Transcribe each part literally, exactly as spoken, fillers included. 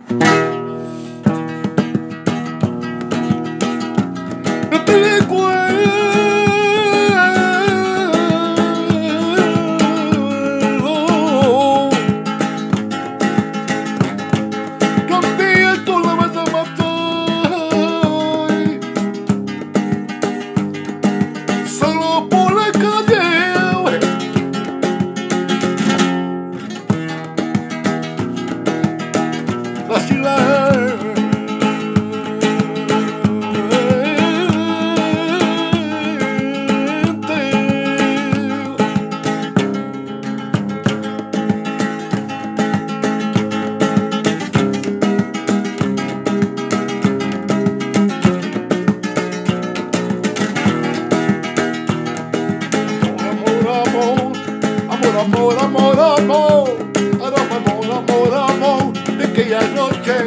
Amor, amor, amor, amor, amor, amor, de aquella noche.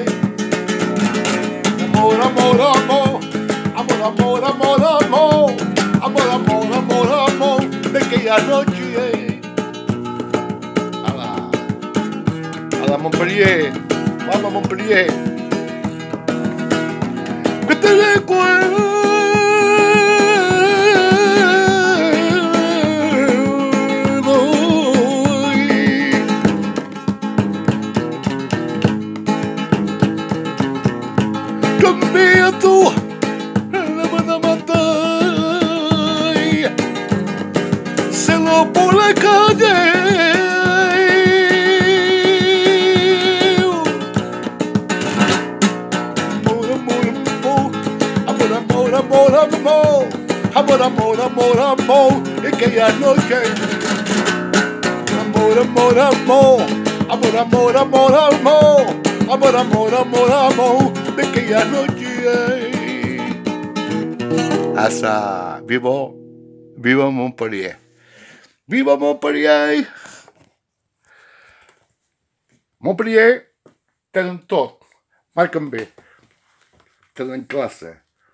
Amor, amor, amor, amor, amor, amor, amor, amor, amor, amor, amor, de aquella noche. A la, a la Montpellier, vamos a Montpellier. Que te recuerdo. Cambia tú la van a matar, se lo por la calle. Amor, amor, amor, amor, amor, amor, amor, amor, amor, amor, amor, de aquella noche. Amor, amor, amor, amor, amor, amor, amor, amor, amor, amor, amor, de aquella noche. Asa, vivo, vivo Montpellier. Viva Montpellier! Montpellier tenen tot, marquen bé, tenen classe,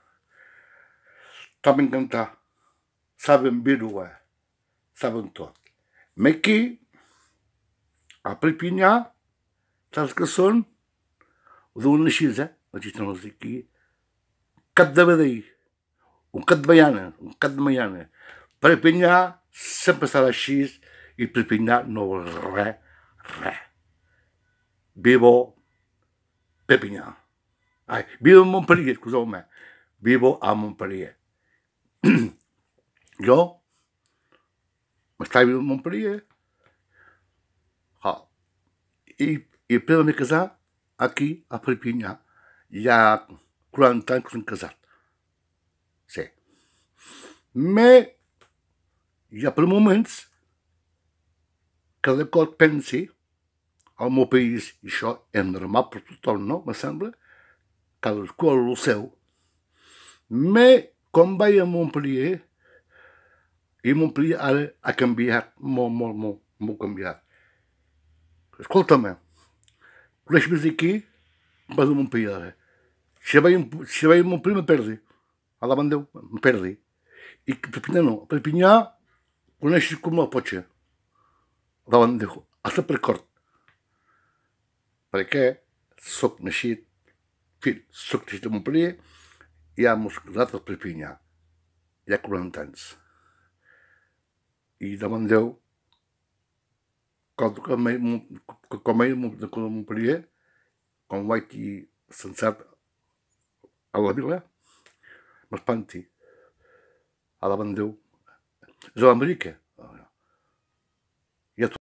saben cantar, saben viure, saben tot. Mais aquí, a Perpinyà, saps que són? Ho diuen així, eh? Els gitanos d'aquí. Cap de vedell, un cap de baiana, un cap de baiana. Perpinyà sempre serà així i Perpinyà no vol res, res. Vivo Perpinyà. Ai, vivo Montpellier, scuseu-me. Vivo a Montpellier. Jo m'estava vivint a Montpellier. Ah. I, i després de casar aquí a Perpinyà. Hi ha quaranta anys que s'han casat. Sí. Mais hi ha per moments que de cop pensi al meu país, i això és normal per tothom, no? Me sembla, cadascú el seu. Mais quan vaig a Montpellier, i Montpellier ara ha canviat, molt, molt, molt, molt canviat. Escolta-me, coneix més d'aquí, vas a Montpellier ara. Si vaig a Montpellier me perdi, a la Déu me perdi. I Perpinyà no, Perpinyà coneixes com el potxe, a la Déu, hasta per cort. Perquè soc naixit, fill, soc naixit a Montpellier, i ja mos casat a Perpinyà, hi ha quaranta anys. I davant Déu, quan vaig a Montpellier, quan vaig dir sensat a la vila, m'espanti, a davant Déu, és a l'Amèrica.